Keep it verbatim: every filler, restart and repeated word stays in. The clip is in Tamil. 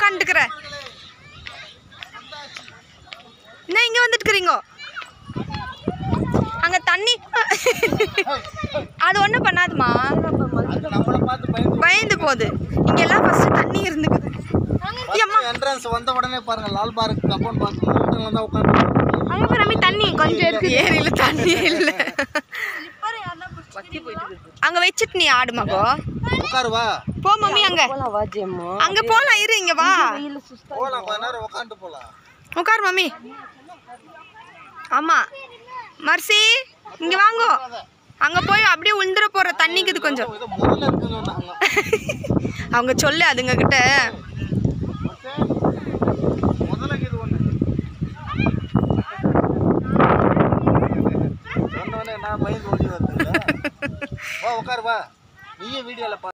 உட்காந்துக்கிற என்ன இங்க வந்துட்டு இருக்கீங்க அங்க தண்ணி அது ஒண்ணும் பண்ணாதுமா பயந்து போகுது இங்க எல்லாம் ஃபர்ஸ்ட் தண்ணி இருந்துக்குது என்ட்ரன்ஸ் வந்த உடனே பாருங்க லால் பார்க் கம்பவுண்ட் பார்க் ஹோட்டல்ல தான் உட்கார்ந்து அங்க போறமே தண்ணி கொஞ்சம் இருக்கு ஏரியில தண்ணி இல்ல அங்க வெச்சிட்டு நீ ஆடு மகோ உட்காரு வா போ மம்மி அங்க அங்க போலாம் இரு இங்க வா போலாம் கொஞ்ச நேரம் உட்கார்ந்து போலாம் உட்கார் மம்மி ஆமா மர்சி இங்க வாங்கோ அங்க போய் அப்படியே உள்ந்துற போற தண்ணிக்குது கொஞ்சம் அவங்க சொல்லு அதுங்க கிட்ட நான் பயந்து ஓடி வந்தேன் வா உட்காரு வா நீயே வீடியோல